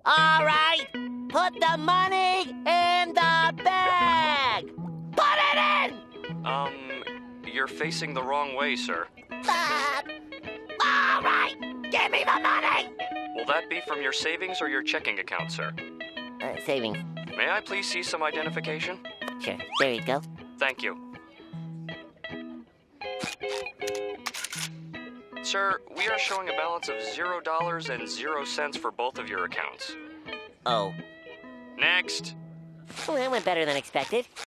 All right, put the money in the bag. Put it in. You're facing the wrong way, sir. All right, give me the money. Will that be from your savings or your checking account, sir? Savings. May I please see some identification? Sure, there you go. Thank you. Sir, we are showing a balance of $0.00 for both of your accounts. Oh. Next. Well, that went better than expected.